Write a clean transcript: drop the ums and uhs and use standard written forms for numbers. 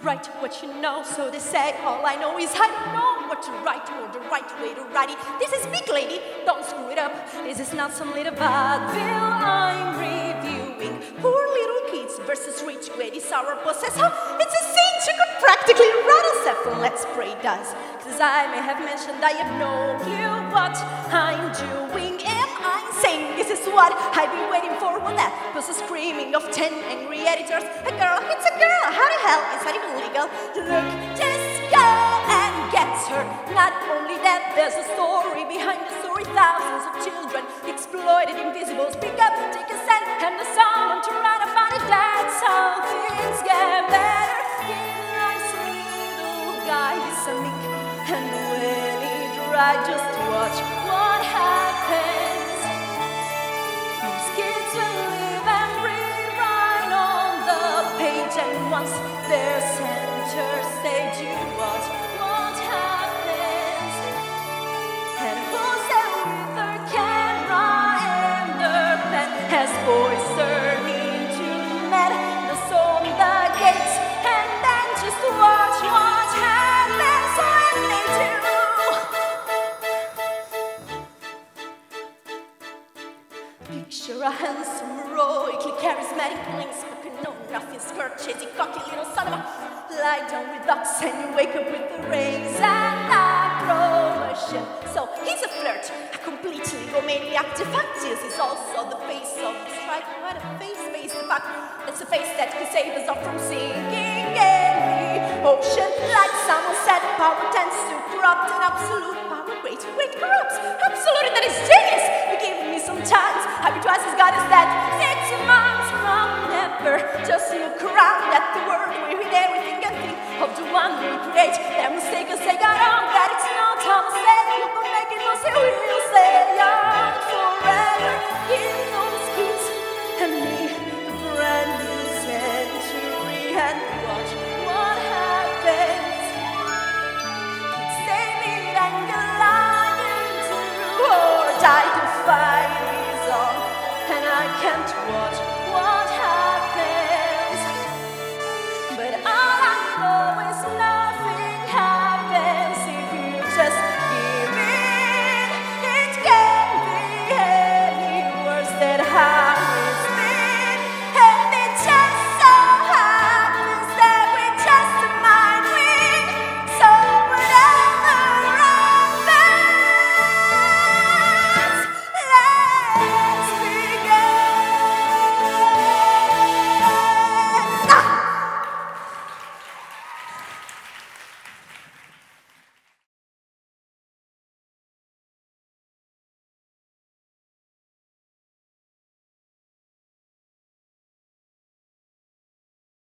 Write what you know, so they say. All I know is I don't know what to write or the right way to write it. This is big lady, don't screw it up. This is not some little vaudeville I'm reviewing. Poor little kids versus rich ladies, our possessor. It's a scene you could practically rattle Zephyr. Let's pray it does. Cause I may have mentioned I have no clue what I'm doing. Am I saying this is what I've been waiting for? Well, that was a screaming of 10 angry editors. A girl, it's a girl, how the hell is that even legal? Look, just go and get her. Not only that, there's a story behind the story. Thousands of children exploited, invisibles. Pick up, take a stand, and the someone to run to find it. That's how things get better. Give nice little guy some ink, and when he dries, just watch what happens. Most kids will live and breathe right on the page, and once they're center stage, you watch what happens. And who's there with their camera and their pen as boys turn into men, the storm the gates, and then just watch what happens when they do. Picture a handsome, heroically charismatic, plain-spoken, know-nothing, skirt-chasing, cocky little son of a. Lie down with ducks and you wake up with the raise and approbation. So he's a flirt, a completely egomaniac. The fact is, he's also the face of the strike. What a face, the fact. It's a face that could save us all from sinking in the ocean. Like someone said, power tends to corrupt, and absolute power great corrupts. Absolutely, that is genius. You give me some chance. I'll be twice as good as that.